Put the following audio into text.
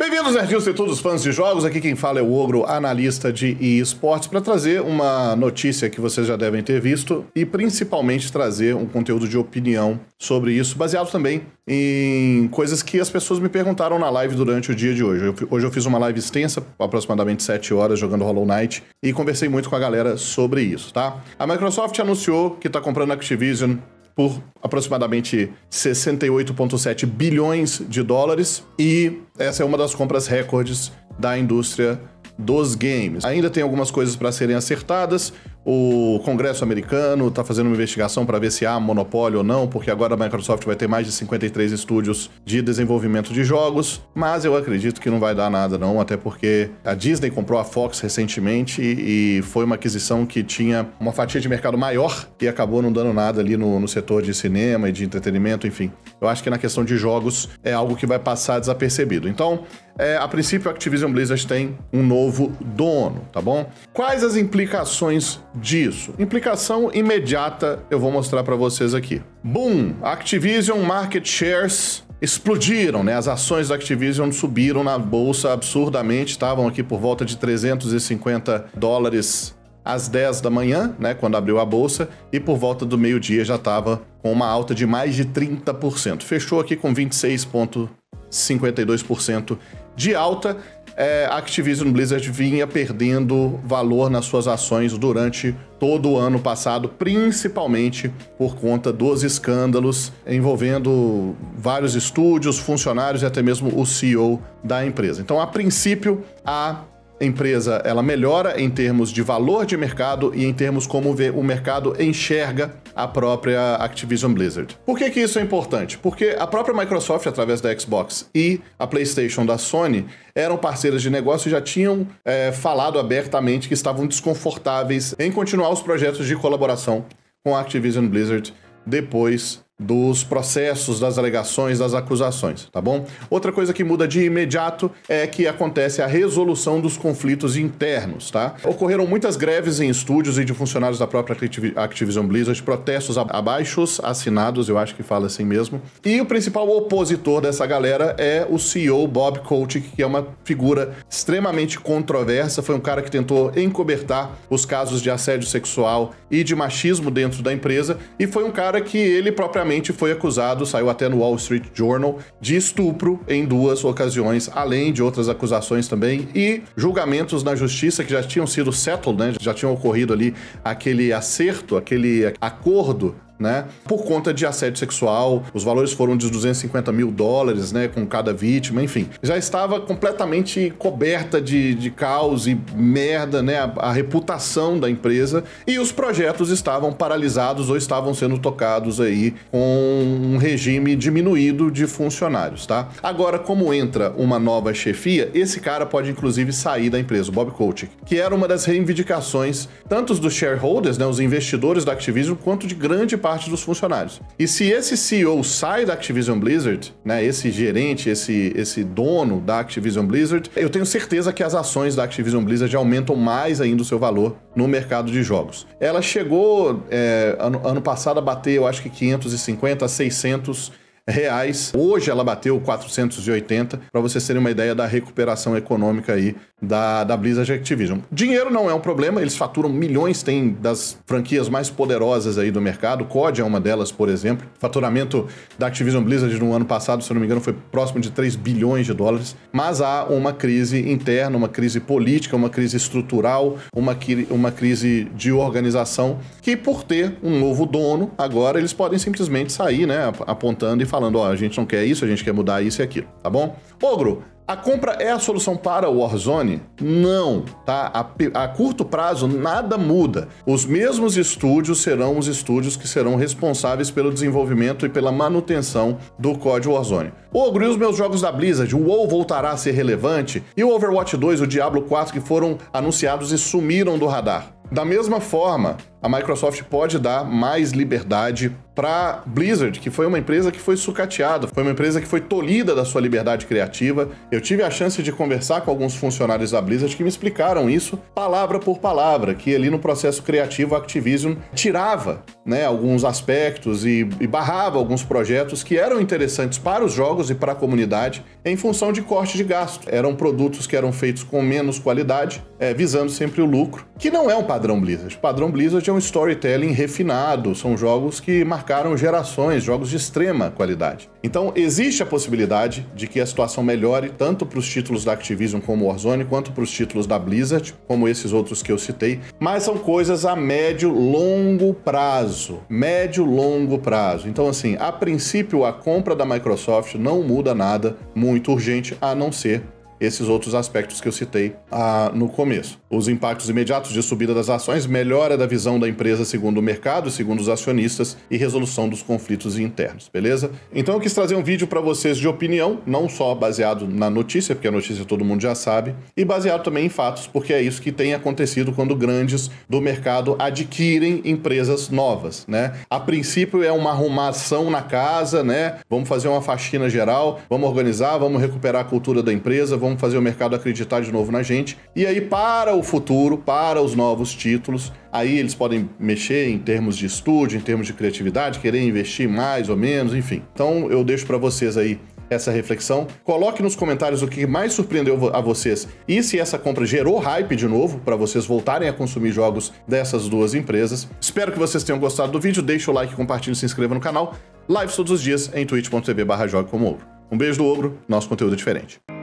Bem-vindos, nerdinhos e todos os fãs de jogos. Aqui quem fala é o Ogro, analista de eSports, para trazer uma notícia que vocês já devem ter visto e principalmente trazer um conteúdo de opinião sobre isso, baseado também em coisas que as pessoas me perguntaram na live durante o dia de hoje. Hoje eu fiz uma live extensa, aproximadamente 7 horas, jogando Hollow Knight, e conversei muito com a galera sobre isso, tá? A Microsoft anunciou que está comprando a Activision por aproximadamente 68,7 bilhões de dólares, e essa é uma das compras recordes da indústria dos games. Ainda tem algumas coisas para serem acertadas. O Congresso americano está fazendo uma investigação para ver se há monopólio ou não, porque agora a Microsoft vai ter mais de 53 estúdios de desenvolvimento de jogos, mas eu acredito que não vai dar nada não, até porque a Disney comprou a Fox recentemente e foi uma aquisição que tinha uma fatia de mercado maior e acabou não dando nada ali no setor de cinema e de entretenimento, enfim. Eu acho que na questão de jogos é algo que vai passar desapercebido. Então, a princípio, a Activision Blizzard tem um novo dono, tá bom? Quais as implicações disso? Implicação imediata eu vou mostrar pra vocês aqui. Boom! Activision Market Shares explodiram, né? As ações da Activision subiram na bolsa absurdamente, estavam aqui por volta de 350 dólares às 10 da manhã, né, quando abriu a bolsa, e por volta do meio-dia já estava com uma alta de mais de 30%. Fechou aqui com 26,52% de alta. A Activision Blizzard vinha perdendo valor nas suas ações durante todo o ano passado, principalmente por conta dos escândalos envolvendo vários estúdios, funcionários e até mesmo o CEO da empresa. Então, a princípio, a empresa ela melhora em termos de valor de mercado e em termos como o mercado enxerga a própria Activision Blizzard. Por que isso é importante? Porque a própria Microsoft, através da Xbox, e a PlayStation da Sony eram parceiras de negócio e já tinham falado abertamente que estavam desconfortáveis em continuar os projetos de colaboração com a Activision Blizzard depois dos processos, das alegações, das acusações, tá bom? Outra coisa que muda de imediato é que acontece a resolução dos conflitos internos, tá? Ocorreram muitas greves em estúdios e de funcionários da própria Activision Blizzard, protestos abaixos assinados, eu acho que fala assim mesmo. E o principal opositor dessa galera é o CEO Bob Kotick, que é uma figura extremamente controversa, foi um cara que tentou encobertar os casos de assédio sexual e de machismo dentro da empresa, e foi um cara que ele propriamente foi acusado, saiu até no Wall Street Journal, de estupro em 2 ocasiões, além de outras acusações também, e julgamentos na justiça que já tinham sido settled, né? Já tinham ocorrido ali aquele acerto, aquele acordo, né, por conta de assédio sexual. Os valores foram de 250 mil dólares, né, com cada vítima, enfim. Já estava completamente coberta de caos e merda, né, a reputação da empresa, e os projetos estavam paralisados ou estavam sendo tocados aí com um regime diminuído de funcionários, tá? Agora, como entra uma nova chefia, esse cara pode inclusive sair da empresa, o Bob Kotick, que era uma das reivindicações tanto dos shareholders, né, os investidores da Activision, quanto de grande parte dos funcionários. E se esse CEO sai da Activision Blizzard, né, esse gerente, esse dono da Activision Blizzard, eu tenho certeza que as ações da Activision Blizzard aumentam mais ainda o seu valor no mercado de jogos. Ela chegou ano passado a bater, eu acho que 550 a 600 reais. Hoje ela bateu 480, para vocês terem uma ideia da recuperação econômica aí da Blizzard Activision. Dinheiro não é um problema, eles faturam milhões, tem das franquias mais poderosas aí do mercado, COD é uma delas, por exemplo. O faturamento da Activision Blizzard no ano passado, se eu não me engano, foi próximo de 3 bilhões de dólares, mas há uma crise interna, uma crise política, uma crise estrutural, uma crise de organização, que por ter um novo dono, agora eles podem simplesmente sair, né, apontando e falando, ó, a gente não quer isso, a gente quer mudar isso e aquilo, tá bom? Ogro, a compra é a solução para o Warzone? Não, tá? A curto prazo nada muda. Os mesmos estúdios serão os estúdios que serão responsáveis pelo desenvolvimento e pela manutenção do COD Warzone. Ogro, e os meus jogos da Blizzard? O WoW voltará a ser relevante? E o Overwatch 2, o Diablo 4 que foram anunciados e sumiram do radar? Da mesma forma, a Microsoft pode dar mais liberdade para Blizzard, que foi uma empresa que foi sucateada, foi uma empresa que foi tolhida da sua liberdade criativa. Eu tive a chance de conversar com alguns funcionários da Blizzard que me explicaram isso, palavra por palavra, que ali no processo criativo a Activision tirava, né, alguns aspectos e barrava alguns projetos que eram interessantes para os jogos e para a comunidade em função de corte de gasto. Eram produtos que eram feitos com menos qualidade, visando sempre o lucro, que não é um padrão Blizzard. O padrão Blizzard é um storytelling refinado, são jogos que marcaram gerações, jogos de extrema qualidade. Então, existe a possibilidade de que a situação melhore tanto para os títulos da Activision como Warzone, quanto para os títulos da Blizzard, como esses outros que eu citei, mas são coisas a médio, longo prazo. Médio, longo prazo. Então, assim, a princípio, a compra da Microsoft não muda nada muito urgente, a não ser esses outros aspectos que eu citei no começo. Os impactos imediatos de subida das ações, melhora da visão da empresa segundo o mercado, segundo os acionistas e resolução dos conflitos internos, beleza? Então eu quis trazer um vídeo para vocês de opinião, não só baseado na notícia, porque a notícia todo mundo já sabe, e baseado também em fatos, porque é isso que tem acontecido quando grandes do mercado adquirem empresas novas, né? A princípio é uma arrumação na casa, né? Vamos fazer uma faxina geral, vamos organizar, vamos recuperar a cultura da empresa, vamos fazer o mercado acreditar de novo na gente. E aí, para o futuro, para os novos títulos, aí eles podem mexer em termos de estúdio, em termos de criatividade, querer investir mais ou menos, enfim. Então, eu deixo para vocês aí essa reflexão. Coloque nos comentários o que mais surpreendeu a vocês e se essa compra gerou hype de novo para vocês voltarem a consumir jogos dessas duas empresas. Espero que vocês tenham gostado do vídeo. Deixe o like, compartilhe, se inscreva no canal. Lives todos os dias em twitch.tv/jogue como ogro. Um beijo do Ogro, nosso conteúdo é diferente.